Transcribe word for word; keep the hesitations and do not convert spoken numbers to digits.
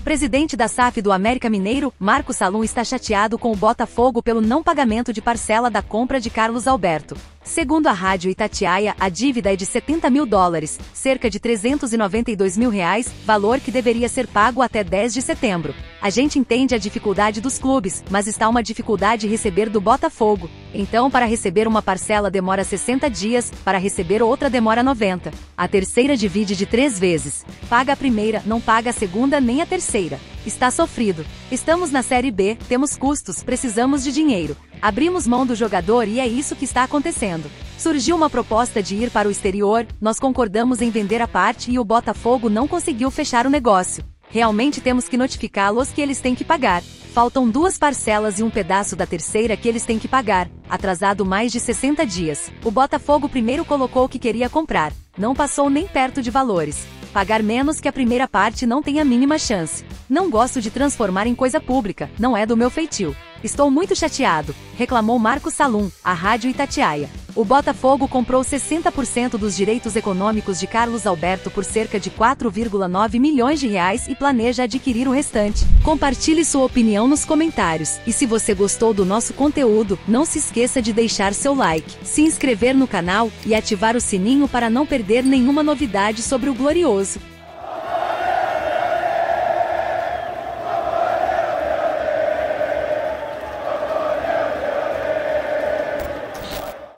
presidente da S A F do América Mineiro, Marcos Salum, está chateado com o Botafogo pelo não pagamento de parcela da compra de Carlos Alberto. Segundo a Rádio Itatiaia, a dívida é de setenta mil dólares, cerca de trezentos e noventa e dois mil reais, valor que deveria ser pago até dez de setembro. A gente entende a dificuldade dos clubes, mas está uma dificuldade receber do Botafogo. Então, para receber uma parcela demora sessenta dias, para receber outra demora noventa. A terceira divide de três vezes. Paga a primeira, não paga a segunda nem a terceira. Está sofrido. Estamos na Série B, temos custos, precisamos de dinheiro. Abrimos mão do jogador e é isso que está acontecendo. Surgiu uma proposta de ir para o exterior, nós concordamos em vender a parte e o Botafogo não conseguiu fechar o negócio. Realmente temos que notificá-los que eles têm que pagar. Faltam duas parcelas e um pedaço da terceira que eles têm que pagar, atrasado mais de sessenta dias. O Botafogo primeiro colocou que queria comprar, não passou nem perto de valores. Pagar menos que a primeira parte não tem a mínima chance. Não gosto de transformar em coisa pública, não é do meu feitio. Estou muito chateado, reclamou Marcos Salum, à Rádio Itatiaia. O Botafogo comprou sessenta por cento dos direitos econômicos de Carlos Alberto por cerca de quatro vírgula nove milhões de reais e planeja adquirir o restante. Compartilhe sua opinião nos comentários. E se você gostou do nosso conteúdo, não se esqueça de deixar seu like, se inscrever no canal e ativar o sininho para não perder nenhuma novidade sobre o Glorioso.